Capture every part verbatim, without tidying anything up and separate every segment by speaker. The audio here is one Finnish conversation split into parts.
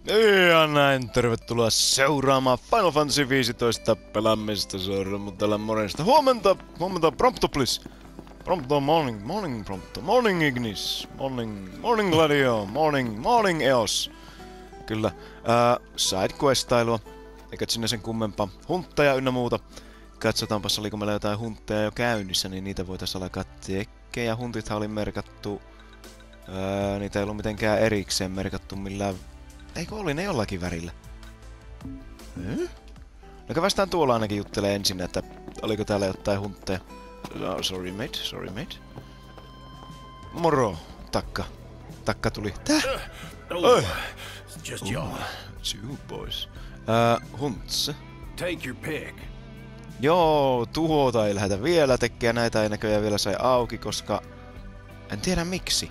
Speaker 1: Ja näin, tervetuloa seuraamaan Final Fantasy viisitoista pelaamista suoraan, mutta täällä morjesta. Huomenta, huomenta, prompto please. Prompto, morning, morning, prompto, morning Ignis, morning, morning Gladio, morning, morning Eos. Kyllä, uh, sidequestailua, eikä sinne sen kummempaa. Huntteja ynnä muuta. Katsotaanpas, oliko meillä jotain huntteja jo käynnissä, niin niitä voitais alkaa tekemään. Huntithan oli merkattu, uh, niitä ei ollut mitenkään erikseen merkattu millään. Eikö oli ne jollakin värillä? Hmm? No kävästään tuolla ainakin juttelee ensin, että oliko täällä jotain huntteja. Oh, sorry mate, sorry mate. Moro, takka. Takka tuli. Tää?
Speaker 2: Oh, just
Speaker 1: oh,
Speaker 2: y'all.
Speaker 1: Two boys. Uh, hunts.
Speaker 2: Take your pick.
Speaker 1: Joo, tuhota ei lähdetä vielä tekemään. Näitä ei näköjään vielä sai auki, koska en tiedä miksi.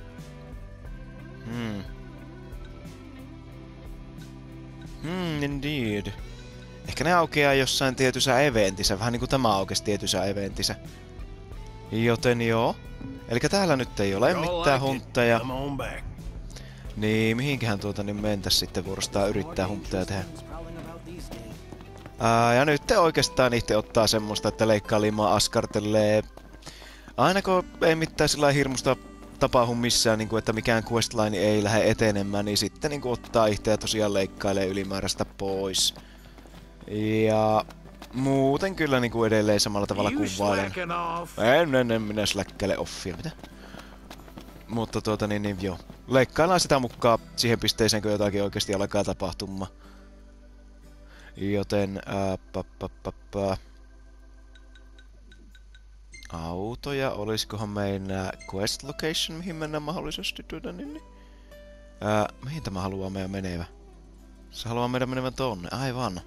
Speaker 1: Hmm. Hmm, indeed. Ehkä ne aukeaa jossain tietyssä eventissä, vähän niinku tämä aukesi tietyssä eventissä. Joten joo. Elikkä täällä nyt ei ole mitään huntteja. Niin, mihinkähän tuota niin mentäs sitten vuorostaan yrittää huntteja tehdä. Ää, ja nyt te oikeastaan itse ottaa semmoista, että leikkaa limaa askartelee. Aina kun ei mitään sillä hirmusta tapahdu missään, niin kuin, että mikään questline ei lähde etenemään, niin sitten niin kuin, ottaa itseä tosiaan leikkailee ylimääräistä pois. Ja muuten kyllä niin kuin edelleen samalla tavalla kuvailen. En, en, en minä släkkäile offia, mitä? Mutta tuota niin, niin joo. Leikkaillaan sitä mukaan siihen pisteeseen, kun jotakin oikeasti alkaa tapahtumaan. Joten ää, pa, pa, pa, pa. Autoja, olisikohan meillä quest location, mihin mennään mahdollisesti tuoda niin? Ää, mihin tämä haluaa meidän menevä? Se haluaa meidän menevän tonne, aivan.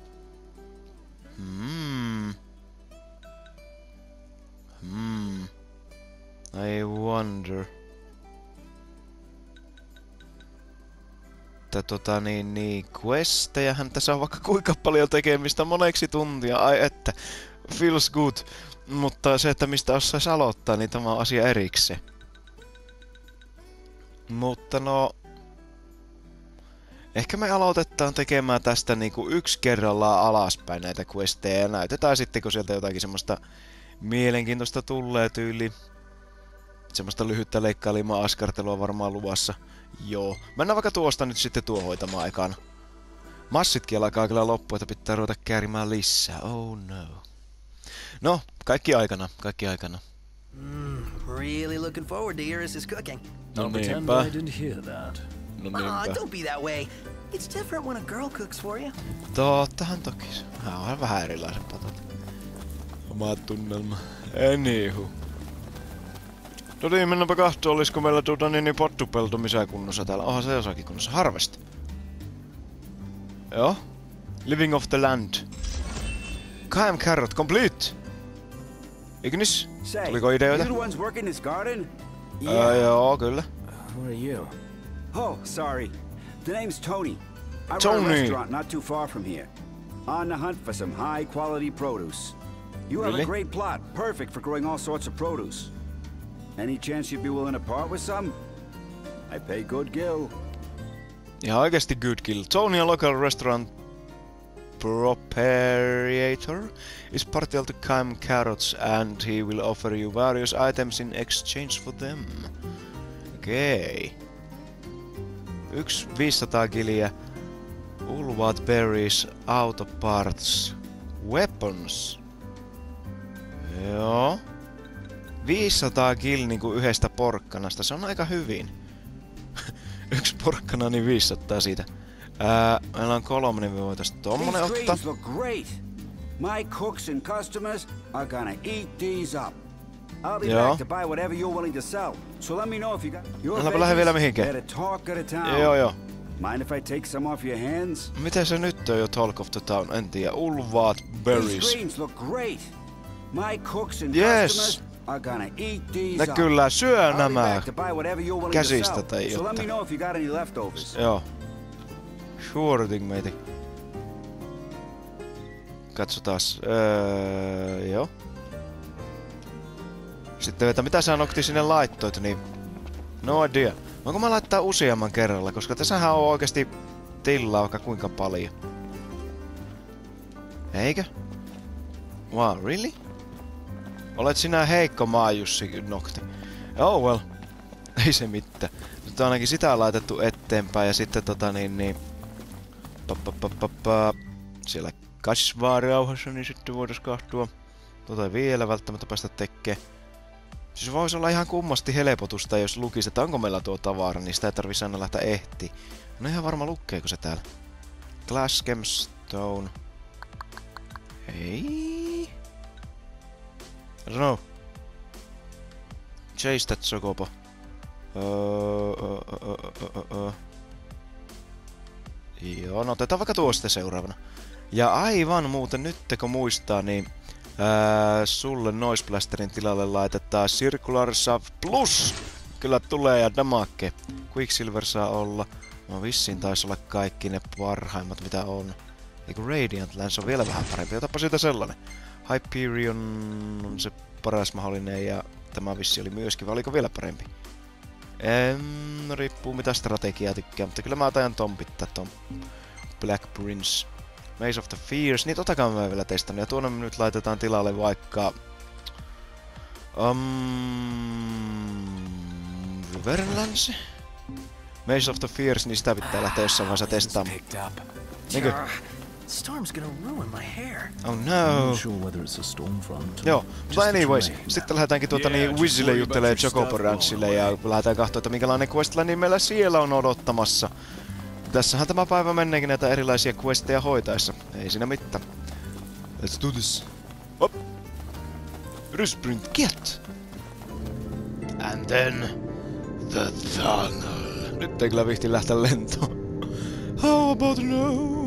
Speaker 1: Hmm. Hmm. I wonder. Että tota niin niin, questejahan tässä on vaikka kuinka paljon tekemistä moneksi tuntia, ai että. Feels good. Mutta se, että mistä osais aloittaa, niin tämä on asia erikseen. Mutta no... Ehkä me aloitetaan tekemään tästä niinku yksi kerrallaan alaspäin näitä questeja ja näytetään sitten, kun sieltä jotakin semmoista mielenkiintoista tulee tyyli. Semmoista lyhyttä leikkailimaa askartelua varmaan luvassa. Joo. Mennään vaikka tuosta nyt sitten tuo hoitamaan ekana. Massitkin alkaa kyllä loppu, että pitää ruveta käärimään lisää. Oh no. No, kaikki aikana, kaikki aikana.
Speaker 3: Mm, really looking forward to Iris' cooking.
Speaker 1: No
Speaker 4: Don't pretend
Speaker 1: niinpä.
Speaker 4: I didn't hear that.
Speaker 1: No
Speaker 3: Ah,
Speaker 1: niinpä.
Speaker 3: don't be that way. It's different when a girl cooks for you.
Speaker 1: Tottahan toki. Hän on vähän erilaisempaa tota. Oma tunnelma. Anywho. No niin, mennäänpä kahtoon, olisiko meillä tuota niin, niin pottupelto missä kunnossa täällä. Onhan se jossakin kunnossa. Harvest. Joo. Living off the land. Kaim carrot complete. Ignis? Tuliko ideoita?
Speaker 5: You the ones working this garden?
Speaker 1: Ää, joo, kyllä.
Speaker 4: Who are you?
Speaker 5: Oh, sorry. The name's Tony. I run
Speaker 1: Tony.
Speaker 5: a restaurant not too far from here. On the hunt for some high quality produce. You have
Speaker 1: Really?
Speaker 5: a great plot, perfect for growing all sorts of produce. Any chance you'd be willing to part with some? I pay good gill.
Speaker 1: Ihan oikeesti good kill. Tony, a local restaurant proprietor, is partial to Kaim carrots and he will offer you various items in exchange for them. Okei. Okay. Yksi viisisataa giliä. Ulvat berries, auto parts, weapons. Joo. viisisataa gil niinku yhdestä porkkanasta. Se on aika hyvin. Yksi porkkana niin viisisataa siitä. Ää, meillä on kolme, niin me voitais tommonen
Speaker 5: These
Speaker 1: ottaa.
Speaker 5: greens look great. My cooks and customers are gonna eat these up. I'll be
Speaker 1: Joo.
Speaker 5: back to buy whatever you're willing to sell. So let me know if you got your
Speaker 1: Älläpä lähde vielä mihinkään.
Speaker 5: Better talk of the town.
Speaker 1: Joo joo.
Speaker 5: Mind if I take some off your hands?
Speaker 1: Miten se nyt on jo Talk of the Town? En tiedä. Ulvaat
Speaker 5: These
Speaker 1: berries.
Speaker 5: greens look great. My cooks and
Speaker 1: Yes.
Speaker 5: customers are gonna eat these
Speaker 1: Ne
Speaker 5: up.
Speaker 1: kyllä syö
Speaker 5: I'll be
Speaker 1: nämä.
Speaker 5: back to buy whatever you're willing
Speaker 1: käsistä
Speaker 5: to sell.
Speaker 1: tai
Speaker 5: So let me
Speaker 1: jotain.
Speaker 5: know if you got any leftovers.
Speaker 1: Joo. Sure thing, mate. Katsotaas. Öö, joo. Sitten, että mitä sä Nokti sinne laittoit, niin... No idea. Voinko mä laittaa useamman kerralla, koska tässähän on oikeesti tilaa vaikka kuinka paljon. Eikö? Wow, really? Olet sinä heikko maa, Jussi Nokti. Oh well. Ei se mitään. Nyt on ainakin sitä laitettu eteenpäin ja sitten tota niin niin... Pa, pa, pa, pa, pa. Siellä kasvaa rauhassa, niin sitten voidaan kahtua. Tota ei vielä välttämättä päästä tekee. Siis voisi olla ihan kummasti helpotusta, jos lukisi, että onko meillä tuo tavara, niin sitä ei tarvitsisi aina lähteä ehti. No ihan varma lukeeko se täällä. Glass gemstone. Ei. I don't know. Chase that Chocobo. Öö, öö, öö, öö, öö. Joo, no otetaan vaikka tuo sitten seuraavana. Ja aivan muuten, nyt kun muistaa, niin ää, sulle Noise Blasterin tilalle laitetaan Circular Shaft Plus! Kyllä tulee ja damake. Quicksilver saa olla. No vissiin taisi olla kaikki ne parhaimmat mitä on. Eiku Radiant Lance on vielä vähän parempi, otapa siitä sellainen. Hyperion on se paras mahdollinen ja tämä vissi oli myöskin, vai oliko vielä parempi? Ehm, no riippuu mitä strategiaa tykkää, mutta kyllä mä tajan ton pitää ton Black Prince. Maze of the Fierce, niin totakaan mä vielä testannut ja tuonne nyt laitetaan tilalle vaikka... Um, Riverlance? Maze of the Fierce, niin sitä pitää lähteä jossain vaiheessa testaamaan. Niinkö?
Speaker 3: Storm's gonna ruin my hair.
Speaker 1: Oh no. Joo, mutta anyways, sitten lähdetäänkin tuota niin Wizille juttelee Chocobo Ranchille ja lähdetään katsoa, että minkälainen questline meillä siellä on odottamassa. Tässähän tämä päivä menneekin näitä erilaisia questeja hoitaessa. Ei siinä mitään. Let's do this. Hop. Sprint get. And then the tunnel. Nyt ei kyllä vihti lähteä lentoon. How about no?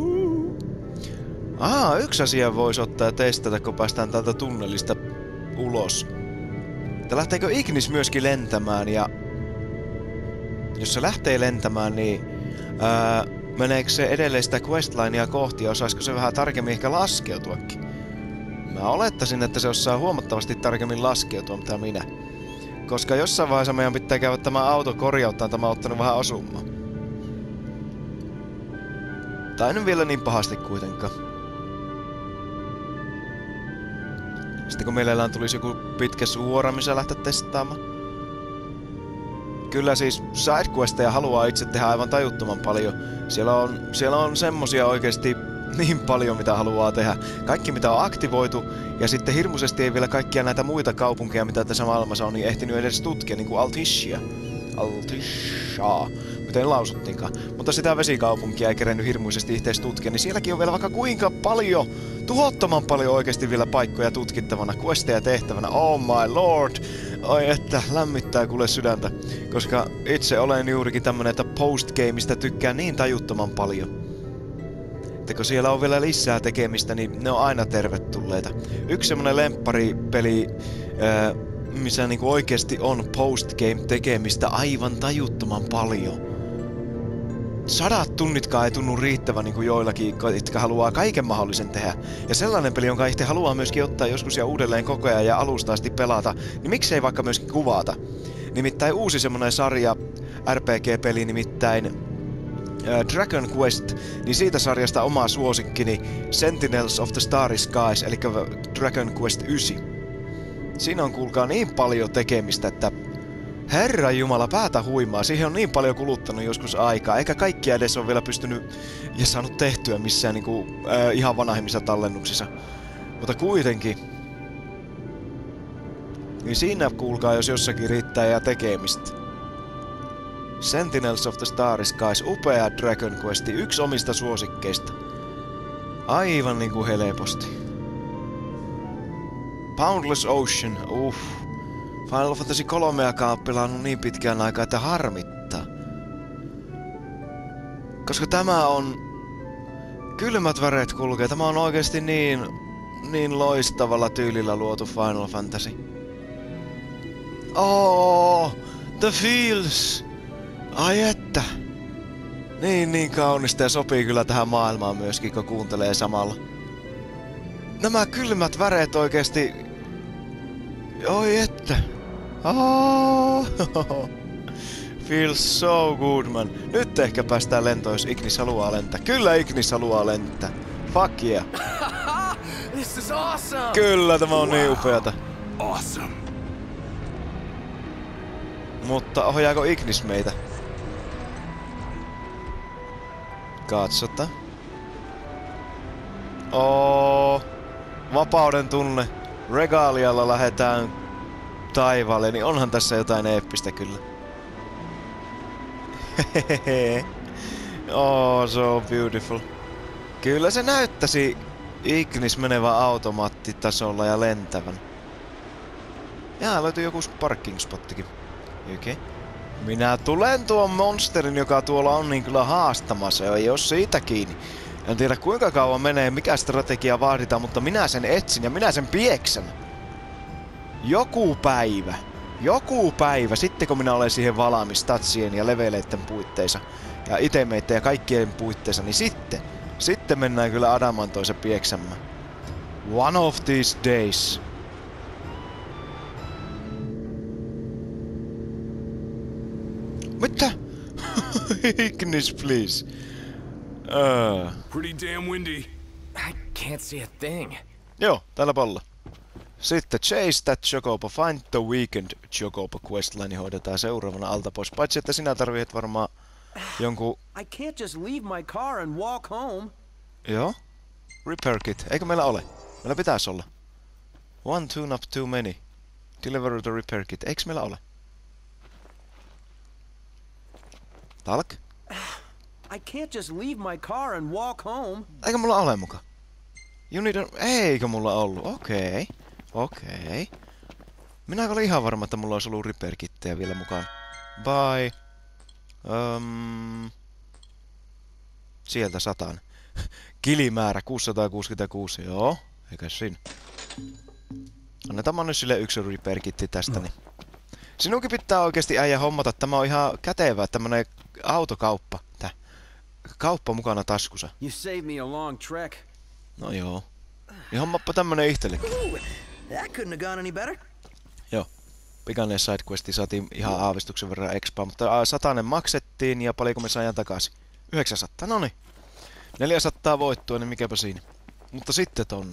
Speaker 1: Aa, yksi asia voisi ottaa ja testata, kun päästään tältä tunnelista ulos. Että lähteekö Ignis myöskin lentämään ja... Jos se lähtee lentämään, niin... Ää, meneekö se edelleen sitä questlinea kohti ja osaisiko se vähän tarkemmin ehkä laskeutuakin? Mä olettaisin, että se osaa huomattavasti tarkemmin laskeutua, mitä minä. Koska jossain vaiheessa meidän pitää käydä tämä auto korjauttaa, tämä on ottanut vähän osumaa. Tai nyt vielä niin pahasti kuitenkaan. Sitten kun meillä tulisi joku pitkä suora, missä lähteä testaamaan. Kyllä siis sidequesteja haluaa itse tehdä aivan tajuttoman paljon. Siellä on, siellä on semmosia oikeesti niin paljon mitä haluaa tehdä. Kaikki mitä on aktivoitu ja sitten hirmuisesti ei vielä kaikkia näitä muita kaupunkeja mitä tässä maailmassa on niin ehtinyt edes tutkia, niin kuin Altissia. Altishaa, miten lausuttiinkaan. Mutta sitä vesikaupunkia ei kerennyt hirmuisesti itse tutkia, niin sielläkin on vielä vaikka kuinka paljon, tuhottoman paljon oikeesti vielä paikkoja tutkittavana, questeja tehtävänä. Oh my lord! Oi että, lämmittää kuule sydäntä. Koska itse olen juurikin tämmönen, että postgameista tykkään niin tajuttoman paljon. Että kun siellä on vielä lisää tekemistä, niin ne on aina tervetulleita. Yksi semmonen lempparipeli, ää, missä niinku oikeesti on postgame tekemistä aivan tajuttoman paljon. Sadat tunnitkaan ei tunnu riittävän niinku joillakin, jotka haluaa kaiken mahdollisen tehdä. Ja sellainen peli, jonka itse haluaa myöskin ottaa joskus ja uudelleen koko ajan ja alusta asti pelata, niin miksei vaikka myöskin kuvata. Nimittäin uusi semmonen sarja, R P G-peli nimittäin äh, Dragon Quest, niin siitä sarjasta oma suosikkini Sentinels of the Starry Skies, eli Dragon Quest yhdeksän. Siinä on kuulkaa niin paljon tekemistä, että Herra Jumala, päätä huimaa. Siihen on niin paljon kuluttanut joskus aikaa, eikä kaikkia edes ole vielä pystynyt ja saanut tehtyä missään niinku, äh, ihan vanhemmissa tallennuksissa. Mutta kuitenkin. Niin siinä kuulkaa, jos jossakin riittää ja tekemistä. Sentinels of the Starry Skies, upea Dragon Quest, yksi omista suosikkeista. Aivan niinku helposti. Boundless Ocean, uff. Final Fantasy kolmeakaan on pelannut niin pitkään aikaa, että harmittaa. Koska tämä on... Kylmät väreet kulkee. Tämä on oikeesti niin... niin loistavalla tyylillä luotu Final Fantasy. Oh, the feels! Ai että! Niin, niin kaunista ja sopii kyllä tähän maailmaan myöskin, kun kuuntelee samalla. Nämä kylmät väreet oikeesti... Oi että! Oh, Feels so good, man. Nyt ehkä päästään lentoon, jos Ignis haluaa lentää. Kyllä Ignis haluaa lentää. Fuck yeah.
Speaker 4: This is awesome!
Speaker 1: Kyllä, tämä on niin upeata.
Speaker 2: Awesome.
Speaker 1: Mutta ohjaako Ignis meitä? Katsota. Oo, vapauden tunne. Regalialla lähdetään taivaalle, niin onhan tässä jotain eeppistä kyllä. Hehehe. Oh, so beautiful. Kyllä se näyttäisi Ignis menevän automaattitasolla ja lentävän. Jaa, löytyy joku parking spottikin. Okei. Okay. Minä tulen tuon monsterin, joka tuolla on, niin kyllä haastamassa. Ei oo siitä kiinni. En tiedä kuinka kauan menee, mikä strategia vaaditaan, mutta minä sen etsin ja minä sen pieksän. Joku päivä. Joku päivä, sitten kun minä olen siihen valmis tatsien ja leveleiden puitteissa ja itemeiden ja kaikkien puitteissa, niin sitten, sitten mennään kyllä adamantoisen pieksämään. One of these days. Mitä? Ignis, please. Uh.
Speaker 2: Pretty damn windy.
Speaker 4: I can't see a thing.
Speaker 1: Joo, täällä pallo. Sitten Chase that Chocobo, Find the Weekend Chocobo questline hoidetaan seuraavana alta pois. Paitsi että sinä tarvitset varmaan jonkun...
Speaker 3: I can't just leave my car and walk home.
Speaker 1: Joo. Repair kit. Eikö meillä ole? Meillä pitäisi olla. One tune-up too many. Deliver the repair kit. Eikö meillä ole? Talk?
Speaker 3: I can't just leave my car and walk home.
Speaker 1: Eikö mulla ole muka? You need a... Eikö mulla ollut? Okei. Okay. Okei. Okay. Minä olin ihan varma, että mulla olisi ollut repair-kittejä vielä mukaan. Bye. Um, sieltä satan. Kilimäärä kuusisataakuusikymmentäkuusi. Joo. Eikä siinä. Annetaan mä nyt sille yksi repair-kitti tästä. No. Niin. Sinunkin pitää oikeesti äijä hommata. Tämä on ihan kätevä. Tämmönen autokauppa. Tää. Kauppa mukana taskussa.
Speaker 3: You saved me a long trek.
Speaker 1: No joo. Niin hommappa tämmönen itsellekin.
Speaker 3: Ooh, that couldn't have gone any better.
Speaker 1: Joo. Pikainen sidequesti saatiin ihan aavistuksen verran expaa, mutta satanen maksettiin ja paljonko me saajan takaisin? yhdeksänsataa, noniin. neljäsataa voittua, niin mikäpä siinä. Mutta sitten tonne.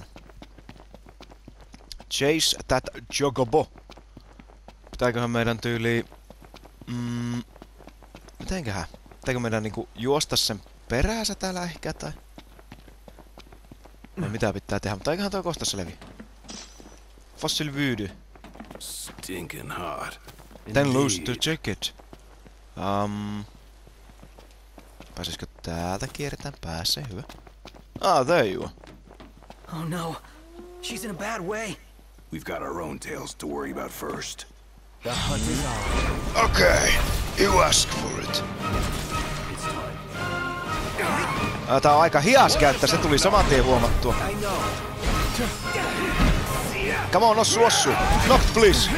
Speaker 1: Chase that Chocobo. Pitääköhän meidän tyyli... Mm, mitenköhän? Pitääkö meidän niinku juosta sen peräänsä täällä ehkä tai... No mitä pitää tehdä, mutta eiköhän toi kohta selviä. Fossil Voodoo.
Speaker 2: Stinking hot.
Speaker 1: Then lose the jacket. Um, pääsisikö täältä kierretään päässä? Hyvä. Ah, there you are.
Speaker 3: Oh no, she's in a bad way.
Speaker 2: We've got our own tales to worry about first.
Speaker 4: The hunt is on.
Speaker 1: Okay, you ask for it. Ah, tää on aika hias käyttää, se tuli saman tien huomattua.
Speaker 3: I know.
Speaker 1: Come on, ossu, ossu. Knock, please.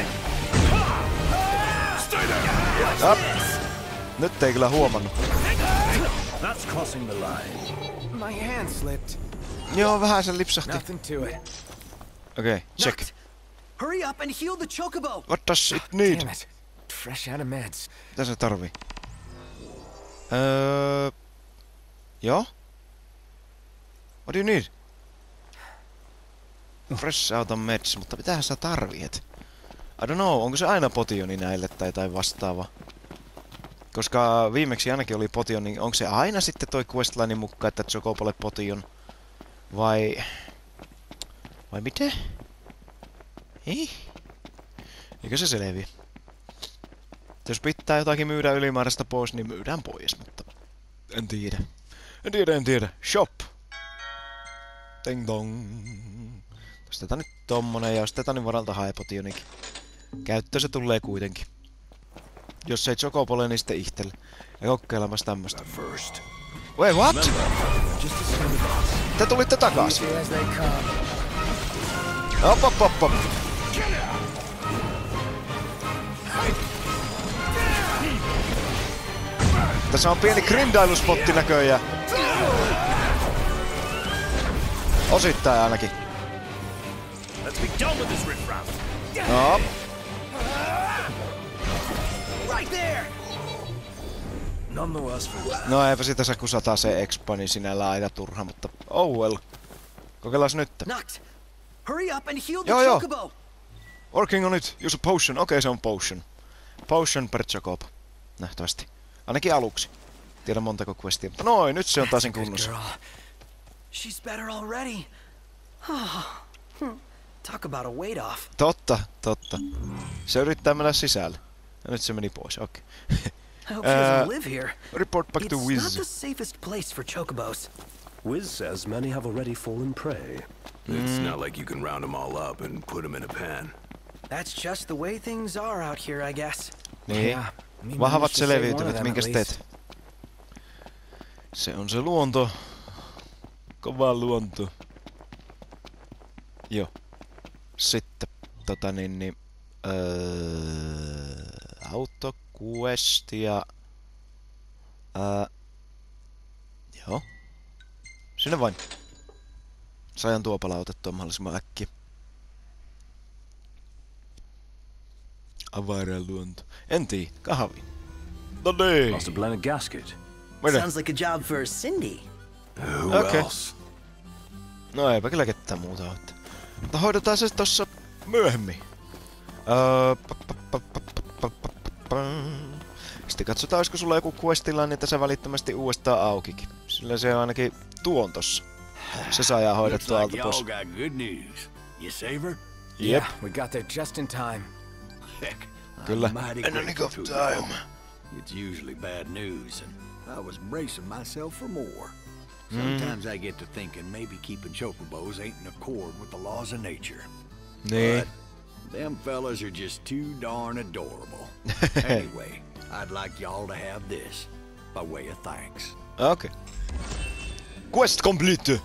Speaker 1: Ah. Nyt ei kyllä huomannut.
Speaker 4: That's crossing the line. My hand slipped.
Speaker 1: Joo, vähän sen lipsahti.
Speaker 4: Nothing to it.
Speaker 1: Okei, okay, check.
Speaker 3: Nut, hurry up and heal the chocobo.
Speaker 1: What does it need?
Speaker 4: Damn it. Fresh out of meds.
Speaker 1: Mitä se tarvii? Öö... Joo? What do you need? Fresh out of meds, mutta mitähän sä tarvit? I don't know, onko se aina potioni näille tai jotain vastaava? Koska viimeksi ainakin oli potion, niin onko se aina sitten toi questlinein mukaan, että Chocobolle potion? Vai... Vai mitä? Ei? Eikö se selviä? Jos pitää jotakin myydä ylimääräistä pois, niin myydään pois, mutta... En tiedä. En tiedä, en tiedä. Shop! Ding dong! Ostetaan nyt tommonen ja ostetaan niin varalta haepotionikin. Käyttö se tulee kuitenkin. Jos ei Chocobolle, niin sitten ihtelle. Ja kokeilemassa tämmöstä. Wait, what? Te tulitte takas. Op, op, op, op. Tässä on pieni grindailuspotti näköjään. Osittain ainakin.
Speaker 2: Let's be done with this riffraff.
Speaker 1: No.
Speaker 3: Right there.
Speaker 4: None the worse for wear.
Speaker 1: No eipä sitä saa kun sataa se expa, niin sinällään aika turha, mutta oh well. Kokeillaan nyt.
Speaker 3: Noct, hurry up and heal the
Speaker 1: Joo, joo.
Speaker 3: chocobo.
Speaker 1: Working on it. Use a potion. Okei, okay, se on potion. Potion per chocobo. Nähtävästi. Ainakin aluksi. Tiedä montako questia, mutta noin, nyt se on taasin kunnossa.
Speaker 3: She's better already. Talk about a weight off.
Speaker 1: Totta, totta. Se yrittää mennä sisälle. Ja nyt se meni pois, okei. Okay.
Speaker 3: I hope she doesn't live here.
Speaker 1: Report back to
Speaker 3: It's not
Speaker 1: Wiz.
Speaker 3: the safest place for chocobos.
Speaker 6: Wiz says many have already fallen prey.
Speaker 2: It's not like you can round them all up and put them in a pan.
Speaker 3: That's just the way things are out here, I guess.
Speaker 1: Niin.
Speaker 4: Yeah, me
Speaker 1: Vahvat
Speaker 4: managed to save one of
Speaker 1: selviytyvät,
Speaker 4: them
Speaker 1: minkäs
Speaker 4: at
Speaker 1: teet?
Speaker 4: least.
Speaker 1: Se on se luonto. Kova luonto. Joo. Sitten, tota niin, niin öö, autoquest ja öö, joo. Sinne vain. Saihan tuo palautettua mahdollisimman äkkiä. Avaran luonto. En tiedä, kahvi. No niin.
Speaker 6: Lost a blended gasket.
Speaker 1: Mene.
Speaker 3: Sounds like a job for Cindy.
Speaker 2: Who
Speaker 1: Okay.
Speaker 2: else?
Speaker 1: No eipä kyllä ketään muuta oo. Mutta hoidetaan se tossa myöhemmin. Öö, pa, pa, pa, pa, pa, pa, pa. Sitten katsotaan, olisiko sulla joku questilla, niin tässä välittömästi uudestaan aukikin. Sillä se on ainakin tuon tossa. Se saa hoidettua alta pois.
Speaker 2: got good news. You save her?
Speaker 1: Jep,
Speaker 4: We got there just in time.
Speaker 2: Heck,
Speaker 1: kyllä.
Speaker 2: I'm mighty
Speaker 1: In the nick of
Speaker 2: grateful to you.
Speaker 1: time.
Speaker 2: It's usually bad news, and I was bracing myself for more. Sometimes I get to thinking maybe keeping chocobos ain't in accord with the laws of nature.
Speaker 1: Niin.
Speaker 2: Them fellas are just too darn adorable. Anyway, I'd like y'all to have this by way of thanks.
Speaker 1: Okei. Okay. Quest complete!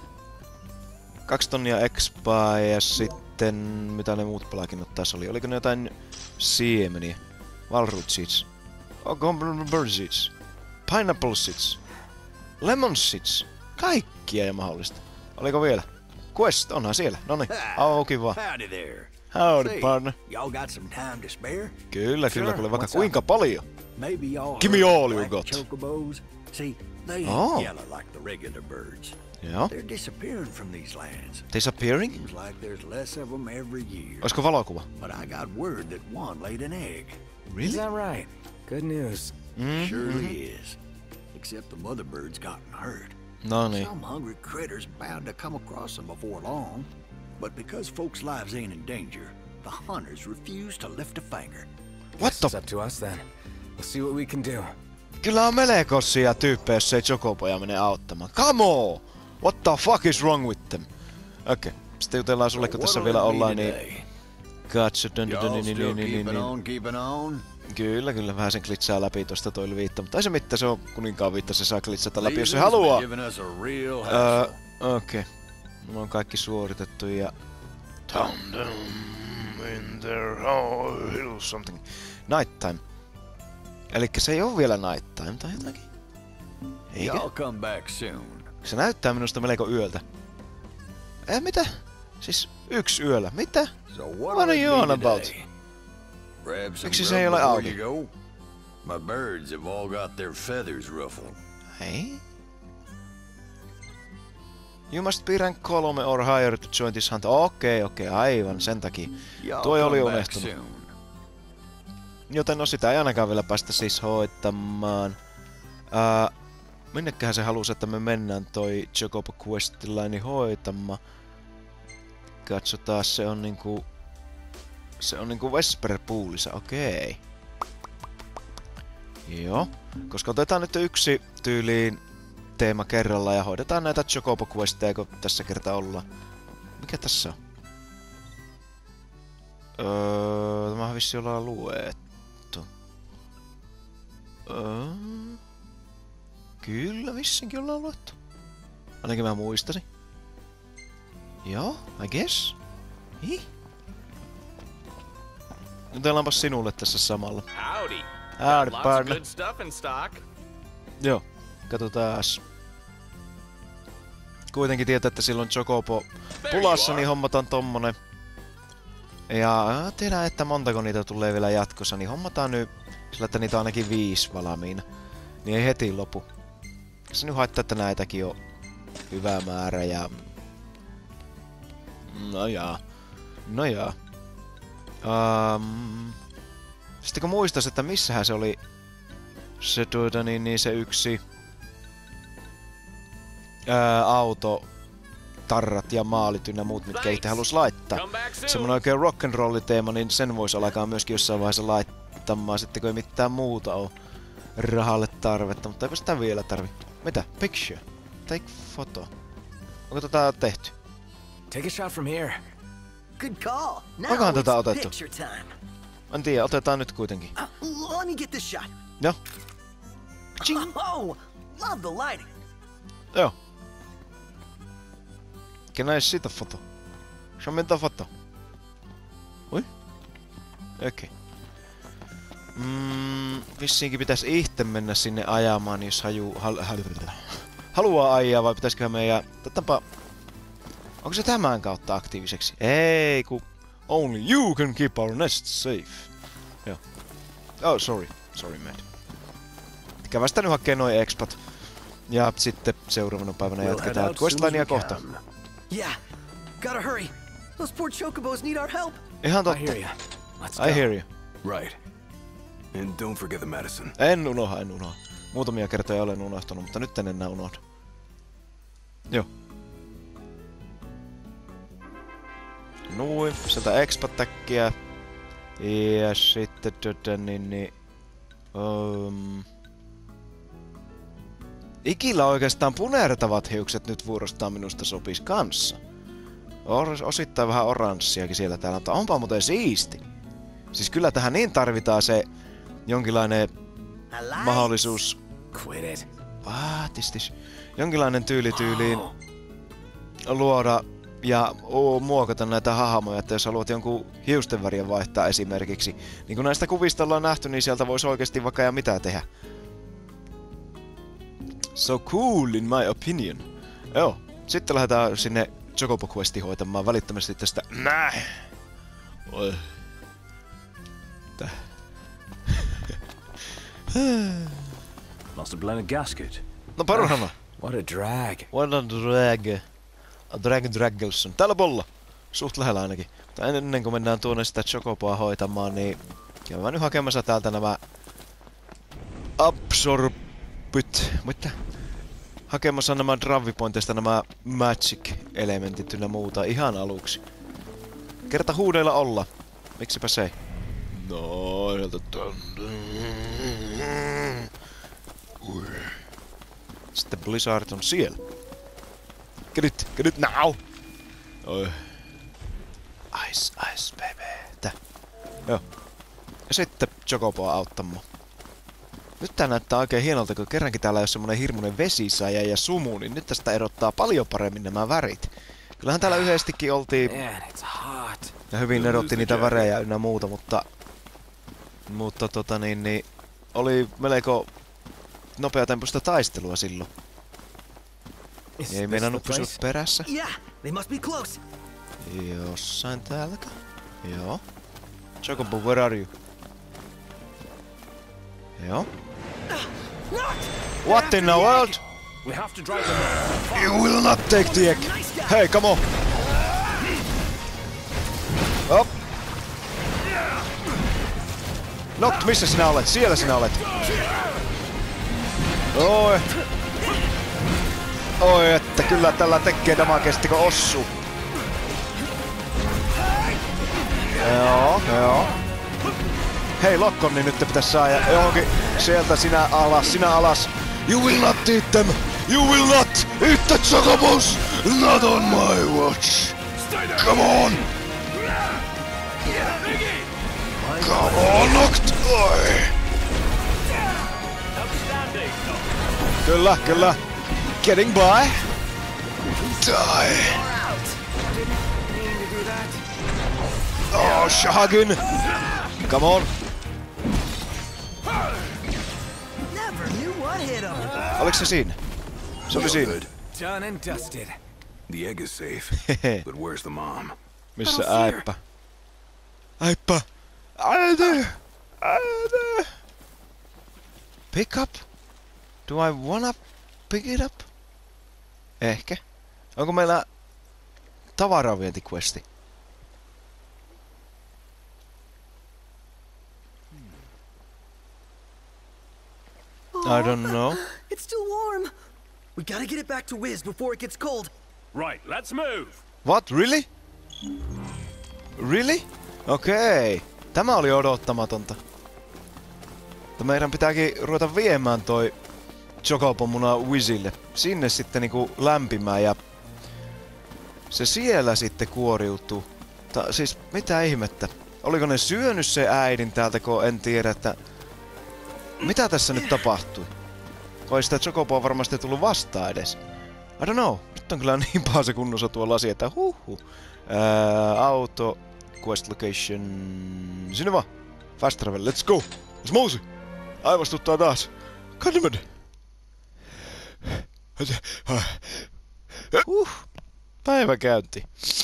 Speaker 1: Kaksi tonnia expaa ja sitten... Mitä ne muut palkinnot tässä oli? Oliko ne jotain siemeniä? Walroot seeds. Oh, bird seeds. Pineapple seeds. Lemon seeds. Kaikkia ja mahdollista. Oliko vielä? Quest, onhan siellä. Noniin, auki vaan.
Speaker 2: Howdy there.
Speaker 1: Howdy,
Speaker 2: Say,
Speaker 1: partner.
Speaker 2: y'all got some time to spare?
Speaker 1: Kyllä, kyllä,
Speaker 4: Sure,
Speaker 1: kuule vaikka
Speaker 4: what's
Speaker 1: kuinka paljon.
Speaker 2: Maybe y'all
Speaker 1: Give me
Speaker 2: heard of
Speaker 1: all you
Speaker 2: black
Speaker 1: got.
Speaker 2: chocobos? See, they ain't
Speaker 1: Oh.
Speaker 2: yellow like the regular birds.
Speaker 1: Joo.
Speaker 2: They're disappearing from these lands.
Speaker 1: Disappearing?
Speaker 2: Seems like there's less of them every year.
Speaker 1: Olisiko valokuva?
Speaker 2: But I got word that one laid an egg.
Speaker 4: Is
Speaker 1: Really?
Speaker 4: that right? Good news.
Speaker 1: Mm.
Speaker 2: Surely is. Except the mother bird's gotten hurt.
Speaker 1: No niin.
Speaker 2: Some hungry critter's bound to come across them before long. But because folks' lives ain't in danger, the hunters refuse to lift a finger.
Speaker 1: What
Speaker 4: Guess
Speaker 1: the...
Speaker 4: it's up to us then. We'll see what we can do.
Speaker 1: Kyllä on melkoisia tyyppejä, jos ei chocoboja mene auttamaan. Come on! What the fuck is wrong with them? Okei. Okay. Sitten jutellaan sulle, kun tässä vielä ollaan, niin... Katso, dun, dun, dun, niin, niin, niin, niin, niin.
Speaker 2: keeping on?
Speaker 1: Kyllä, kyllä. Vähän sen klitsaa läpi tosta toi viitta. Mutta ei se mitään, se on kuninkaan viitta, se saa klitsata läpi, jos se haluaa. Öö, okei. Okay. Mulla on kaikki suoritettu ja... Down, down, in there, oh, hill something. Nighttime. Elikkä se ei oo vielä nighttime tai jotakin. Eikö?
Speaker 2: Y'all come back soon.
Speaker 1: Se näyttää minusta melko yöltä. Eh, mitä? Siis yksi yöllä. Mitä?
Speaker 2: So
Speaker 1: What are you on about?
Speaker 2: Grab some
Speaker 1: Miksi se
Speaker 2: grub
Speaker 1: ei ole
Speaker 2: before
Speaker 1: auki?
Speaker 2: you go. My birds have all got their feathers ruffled.
Speaker 1: Hei? You must be rank kolme or higher to join this hunt. Okei, okei, aivan, sen takia.
Speaker 2: Y'all
Speaker 1: Toi oli
Speaker 2: come back
Speaker 1: unohtunut.
Speaker 2: soon.
Speaker 1: Joten no sitä ei ainakaan vielä päästä siis hoitamaan. Ää, minnekähän se halusi, että me mennään toi Chocobo Questline hoitamaan. Katsotaan, se on niinku... Se on niinku Vesperpoolissa, okei. Joo. Koska otetaan nyt yksi tyyliin teema kerralla ja hoidetaan näitä Chocobo Questeja, kun tässä kertaa ollaan. Mikä tässä on? Öö, tämä vissi ollaan luettu. Öö, kyllä vissinkin ollaan luettu. Ainakin mä muistasin. Joo, I guess. Hi? Jutellaanpa sinulle tässä samalla.
Speaker 7: Howdy.
Speaker 1: Howdy,
Speaker 7: Lots of
Speaker 1: partner.
Speaker 7: good stuff in stock.
Speaker 1: Joo, katsotaas. Kuitenkin tietää, että silloin Chocobo pulassa, niin hommataan tommonen. Ja tiedän, että montako niitä tulee vielä jatkossa, niin hommataan nyt sillä, että niitä on ainakin viisi valmiina. niin ei heti lopu. Se nyt haittaa, että näitäkin on hyvä määrä ja... No jaa. No jaa. Um... Sitten kun muistais, että missähän se oli se tuota niin, niin se yksi ää, auto, tarrat ja maalit ynnä muut, mitkä itse halus laittaa. Semmonen oikein rock'n'rolli teema, niin sen vois alkaa myöskin jossain vaiheessa laittamaan, sitten kun ei mitään muuta oo rahalle tarvetta, mutta eipä sitä vielä tarvi. Mitä? Picture. Take photo. Onko tota tehty?
Speaker 4: Take a shot from here.
Speaker 3: Good call. Now
Speaker 1: Onkohan tätä
Speaker 3: it's
Speaker 1: otettu?
Speaker 3: picture time.
Speaker 1: En tiedä, otetaan nyt kuitenkin.
Speaker 3: Uh, let me get this shot.
Speaker 1: Joo. Ching.
Speaker 3: Oh, love the lighting.
Speaker 1: Joo. Can I see the photo? Show me the photo. Oi? Okei. Okay. Mm, vissiinkin pitäisi itse mennä sinne ajamaan, jos haju, hal, hal, haluaa ajaa, vai pitäisiköhän meidän... Tätäpä... Onko se tämän kautta aktiiviseksi? Ei, ku... Only you can keep our nest safe. Joo. Oh, sorry. Sorry, mate. Kävästä nyt hakee noi expat. Ja sitten seuraavana päivänä
Speaker 6: We'll
Speaker 1: jatketaan questlinea kohta.
Speaker 3: Yeah, gotta hurry. Those poor chocobos need our help.
Speaker 1: Ihan
Speaker 4: I hear
Speaker 1: totta.
Speaker 4: you. Let's
Speaker 1: I
Speaker 4: go.
Speaker 1: hear you.
Speaker 7: Right. And don't forget the medicine.
Speaker 1: En unoha, en unoha. Muutamia kertoja olen unohtanut, mutta nyt en enää unohda. Joo. Noin, sieltä expat-täkkiä. Ja sitten tota niin niin... Um, Ikillä oikeastaan punertavat hiukset nyt vuorostaan minusta sopis kanssa. Os, osittain vähän oranssiakin siellä täällä, mutta onpa muuten siisti. Siis kyllä tähän niin tarvitaan se jonkinlainen mahdollisuus...
Speaker 4: Quit it.
Speaker 1: Vaatistis. Jonkinlainen tyyli tyyliin luoda ja oo, muokata näitä hahmoja, että jos haluat jonkun hiusten väriä vaihtaa esimerkiksi. Niin kun näistä kuvista ollaan nähty, niin sieltä voisi oikeesti vaikka ja mitä tehdä. So cool in my opinion. Joo, sitten lähdetään sinne Chocobo Questiin hoitamaan välittömästi tästä. Näh! Oi. Täh.
Speaker 6: Must have blown a gasket.
Speaker 1: No parhana.
Speaker 4: What a drag.
Speaker 1: What a drag. A drag Draggelson. Täällä polla. Suht lähellä ainakin. Mutta ennen kuin mennään tuonne sitä Chocoboa hoitamaan, niin käydään nyt hakemassa täältä nämä absorbit. Mitä? Hakemassa nämä Dravipointeista nämä magic-elementit ynnä muuta ihan aluksi. Kerta huudeilla olla. Miksipä se? No, sieltä sitten Blizzard on siellä. Get it, get it now! Oi. Ice, ice, baby. Tää. Joo. Ja sitten Chocoboa auttamaan. Nyt tää näyttää oikein hienolta, kun kerrankin täällä on semmonen hirmuinen vesisäjä ja sumu, niin nyt tästä erottaa paljon paremmin nämä värit. Kyllähän täällä yhdestikin oltiin...
Speaker 4: Man, it's hot.
Speaker 1: Ja hyvin erotti niitä värejä ynnä muuta, mutta... Mutta tota niin, niin... Oli melko nopeatempoista taistelua silloin.
Speaker 4: Is
Speaker 1: Ei
Speaker 4: this
Speaker 1: meinannut
Speaker 4: the
Speaker 1: pysyä
Speaker 4: place?
Speaker 1: perässä.
Speaker 3: Yeah, they must be close.
Speaker 1: Jossain täälläkö? Joo. Chocobo, where are you? Joo. What in the world?
Speaker 6: We have to drive them.
Speaker 1: You will not take the egg! Hey, come on! Op! Noct, missä sinä olet? Siellä sinä olet! Oi! Oi, että kyllä tällä tekee damakesti, kun ossuu. Joo, joo. Hei, Lokkonni nyt pitäis saada johonkin sieltä sinä alas, sinä alas. You will not eat them! You will not eat the chocobos! Not on my watch! Come on! Come on, Noct! Oi! Kyllä, kyllä. Getting by. Die. Oh, Shahagin! Come on!
Speaker 3: Never knew what hit him.
Speaker 1: Oliko se siinä? Se oli siinä.
Speaker 4: Done and dusted.
Speaker 7: The egg is safe.
Speaker 1: Hehe.
Speaker 7: But where's the mom?
Speaker 1: Missä äippä? Äippä! Äiti! Äiti! Pick up? Do I wanna pick it up? Ehkä. Onko meillä tavaravientiquesti? I don't know.
Speaker 3: It's still warm. We gotta get it back to Wiz before it gets cold.
Speaker 6: Right, let's move.
Speaker 1: What? Really? Really? Okei. Okay. Tämä oli odottamatonta. Mutta meidän pitääkin ruveta viemään toi Chocobomuna Wizille. Sinne sitten niinku lämpimään ja se siellä sitten kuoriutuu. Ta siis mitä ihmettä? Oliko ne syönyt se äidin täältä, kun en tiedä, että mitä tässä nyt tapahtui? Vai sitä Chocoboa varmasti tullut vastaan edes? I don't know. Nyt on kyllä niin pahassa kunnossa tuo lasi, että huhhuh. Ää, auto, quest location... Sinne vaan. Fast travel, let's go. Smoothie. Aivastuttaa taas. Goddammit. Huh. Päiväkäynti.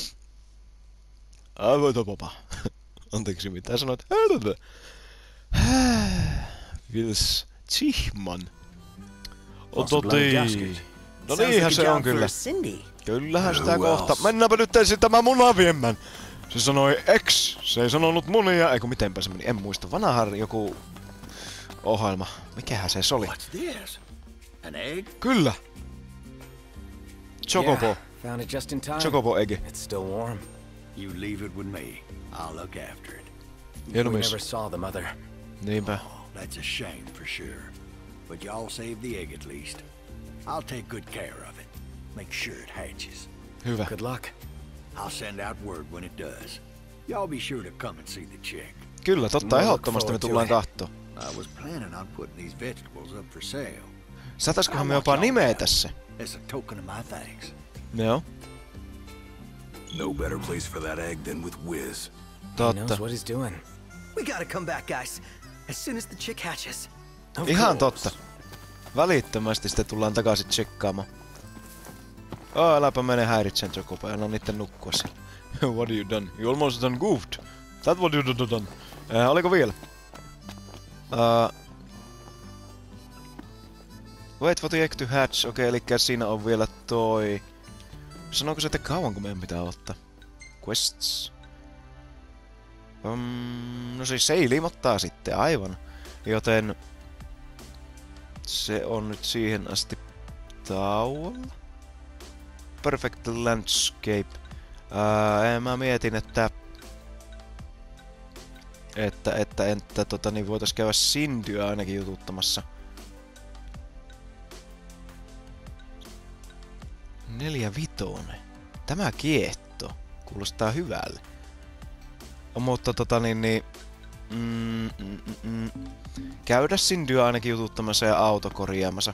Speaker 1: Aivoitopapa. Anteeksi, mitä sanoit? Vils Chihman. Ototi. No niinhän se on kyllä. Kyllähän sitä kohta. Mennäänpä nyt esittämään munaa viemään. Se sanoi X. Se ei sanonut munia. Eiku mitenpä se meni. En muista. Vanha joku ohjelma. Mikähän se oli?
Speaker 2: An egg?
Speaker 1: Kyllä. Chocobo.
Speaker 4: Yeah, found it just in time.
Speaker 1: Chocobo egg.
Speaker 4: It's still warm.
Speaker 2: You leave it with me. I'll look after it.
Speaker 1: Hieno
Speaker 4: We
Speaker 1: mies.
Speaker 4: never saw the mother.
Speaker 1: Niinpä.
Speaker 2: Oh, that's a shame for sure. But y'all save the egg at least. I'll take good care of it. Make sure it hatches.
Speaker 1: Hyvä.
Speaker 4: Good luck.
Speaker 2: I'll send out word when it does. Y'all be sure to come and see the chick.
Speaker 1: Kyllä, totta.
Speaker 4: No,
Speaker 1: Ehdottomasti me
Speaker 4: look
Speaker 1: tullaan
Speaker 4: forward
Speaker 1: kattoo.
Speaker 2: I was planning on putting these vegetables up for sale.
Speaker 1: Saataiskohan me jopa nimetä se?
Speaker 2: As a token of my thanks.
Speaker 1: Joo.
Speaker 7: No better place for that egg than with Wiz.
Speaker 4: He
Speaker 1: Totta.
Speaker 4: knows what he's doing.
Speaker 3: We gotta come back, guys. As soon as the chick hatches.
Speaker 4: Of
Speaker 1: Ihan
Speaker 4: course.
Speaker 1: totta. Välittömästi sitten tullaan takaisin tsekkaamaan. Oh, äläpä mene häiritseen Chocobo, anna niitten nukkua siellä. What you done? You almost done goofed. That what you done done. Äh, oliko vielä? Uh, wait for the egg to hatch. Okei, okay, eli siinä on vielä toi... Sanooko se, että kauanko meidän pitää ottaa? Quests. Um, no siis se ilmoittaa sitten, aivan. Joten... Se on nyt siihen asti tauolla. Perfect landscape. Ää, mä mietin, että... Että, että, että tota, niin voitais käydä Cindyä ainakin jututtamassa. Neljä vitonen. Tämä kiehto. Kuulostaa hyvälle. Mutta tota niin, niin mm, mm, mm, käydä Cindyä ainakin jututtamassa ja auto korjaamassa.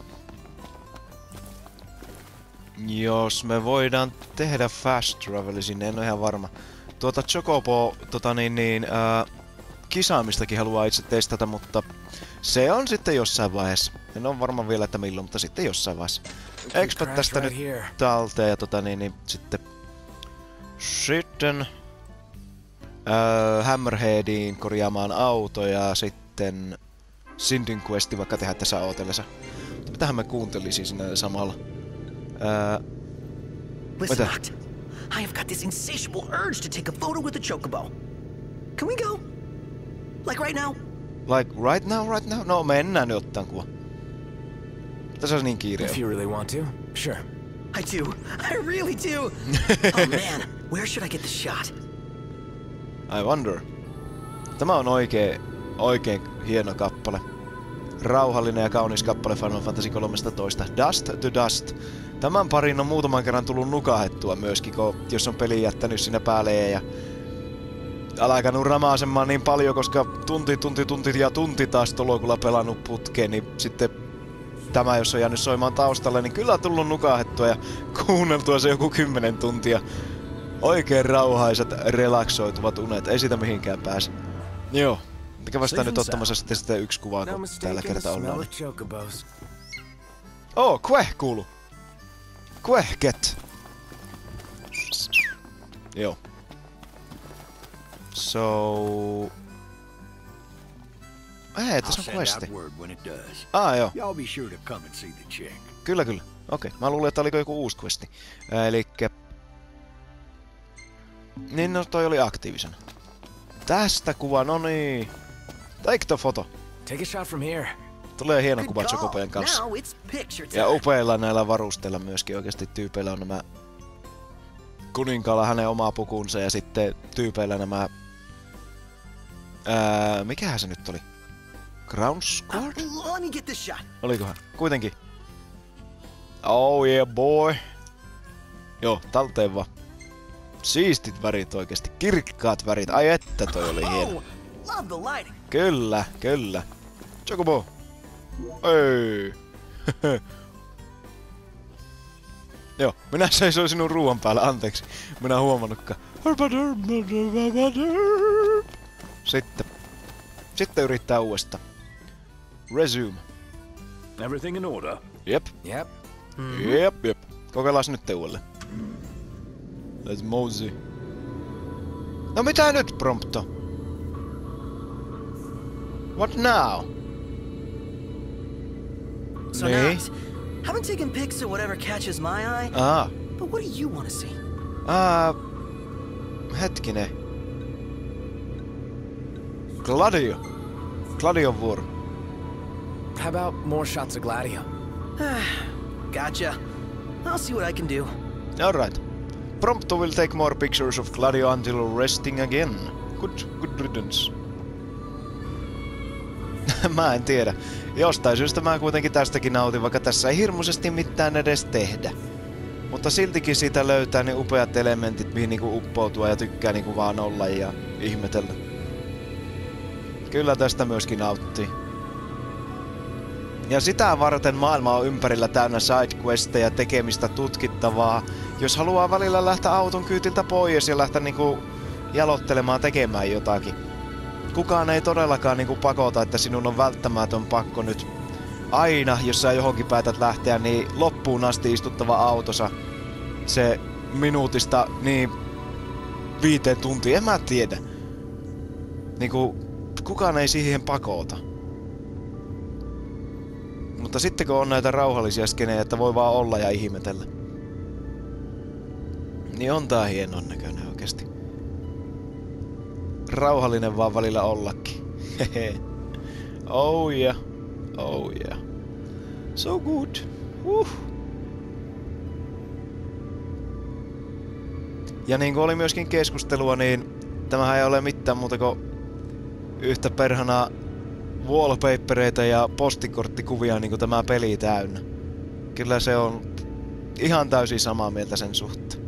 Speaker 1: Jos me voidaan tehdä fast traveli sinne, en ole ihan varma. Tuota Chocobo tota niin, niin, ää, kisaamistakin haluaa itse testata, mutta se on sitten jossain vaiheessa. En ole varma vielä, että milloin, mutta sitten jossain vaiheessa. Expert tästä nyt talteen ja tota niin, niin sitten... Sitten... Ää, Hammerheadiin korjaamaan auto ja sitten... Cindyn questi vaikka tehdä tässä ootellessa. Mutta mitähän mä kuuntelisin siinä samalla? Ää...
Speaker 3: Listen, Noct. I have got this insatiable urge to take a photo with the Chocobo. Can we go? Like right now?
Speaker 1: Like right now, right now? No, mennään nyt ottaan kuva. Tässä on niin kiire.
Speaker 4: If you really want to, sure.
Speaker 3: I do. I really do. Oh man, where should I get the shot?
Speaker 1: I wonder. Tämä on oikein, oikein hieno kappale. Rauhallinen ja kaunis kappale Final Fantasy kolmetoista. Dust to Dust. Tämän parin on muutaman kerran tullut nukahettua myöskin, jos on peli jättänyt sinne päälle ja alkanut ramaasemaan niin paljon, koska tunti, tunti, tunti ja tunti taas tolokulla pelannut putkeen, niin sitten tämä, jos on jäänyt soimaan taustalle, niin kyllä on tullut nukahettua ja kuunneltua se joku kymmenen tuntia. Oikein rauhaiset, relaksoituvat unet, ei siitä mihinkään pääse. Joo, mikä vastaa nyt ottamassa sitten sitä yksi kuvaa, kun täällä kertaa ollaan. Oh, Queh kuulu. Quehket. Joo. So... Ei,
Speaker 2: I'll
Speaker 1: tässä on
Speaker 2: send
Speaker 1: questi.
Speaker 2: out word when it does.
Speaker 1: Ah, joo.
Speaker 2: Y'all be sure to come and see the chick.
Speaker 1: Kyllä, kyllä. Okei, mä luulin, että oliko joku uusi questi. Elikkä... Niin, no toi oli aktiivisena. Tästä kuva, no niin. Take the photo.
Speaker 4: Take a shot from here.
Speaker 1: Tulee hieno
Speaker 3: Good
Speaker 1: kuva
Speaker 3: call.
Speaker 1: Chocobojen kanssa.
Speaker 3: Now it's picture
Speaker 1: Ja
Speaker 3: time.
Speaker 1: upeilla näillä varusteilla myöskin oikeasti tyypeillä on nämä... Kuninkaalla hänen oma pukunsa ja sitten tyypeillä nämä... Ää, mikähän se nyt oli? Crown Squad?
Speaker 3: Uh, let me get this shot.
Speaker 1: Olikohan? Kuitenkin. Oh yeah boy. Joo, talteen vaan. Siistit värit oikeesti. Kirkkaat värit. Ai että toi oli hieno.
Speaker 3: Oh, love the lighting.
Speaker 1: Kyllä, kyllä. Chocobo. Ei. Joo, minä seisoin sinun ruoan päällä, anteeksi. Minä huomannutkaan. Sitten. Sitten yrittää uudestaan. Resume.
Speaker 6: Everything in order?
Speaker 1: Jep,
Speaker 4: Yep.
Speaker 1: jep, jep. Kokeillaan nyt uudelleen. Let's mosey. No mitä nyt, Prompto? What now?
Speaker 3: So
Speaker 1: Nee.
Speaker 3: nice. Haven't taken pics of whatever catches my eye,
Speaker 1: Ah,
Speaker 3: but what do you want to see?
Speaker 1: ah, hetkinen. Gladio. Gladion vuoro.
Speaker 4: How about more shots of Gladio?
Speaker 3: Gotcha. I'll see what I can do.
Speaker 1: Alright. Prompto will take more pictures of Gladio until resting again. Good, good riddance. Mä en tiedä. Jostain syystä mä kuitenkin tästäkin nautin, vaikka tässä ei hirmuisesti mitään edes tehdä. Mutta siltikin siitä löytää ne upeat elementit, mihin niinku uppoutua ja tykkää niinku vaan olla ja ihmetellä. Kyllä tästä myöskin nauttii. Ja sitä varten maailma on ympärillä täynnä sidequesteja, tekemistä, tutkittavaa. Jos haluaa välillä lähteä auton kyytiltä pois ja lähteä niinku jalottelemaan, tekemään jotakin. Kukaan ei todellakaan niinku pakota, että sinun on välttämätön pakko nyt aina, jos sä johonkin päätät lähteä, niin loppuun asti istuttava autossa se minuutista niin viiteen tuntiin, en mä tiedä. Niinku, kukaan ei siihen pakota. Mutta sitten kun on näitä rauhallisia skenejä, että voi vaan olla ja ihmetellä. Niin on tää hienon näköinen oikeesti. Rauhallinen vaan välillä ollakin. Hehe. Oh yeah. Oh yeah. So good. Uh. Ja niin kuin oli myöskin keskustelua, niin tämähän ei ole mitään muuta kuin yhtä perhanaa wallpapereita ja postikorttikuvia niin kuin tämä peli täynnä. Kyllä se on ihan täysin samaa mieltä sen suhteen.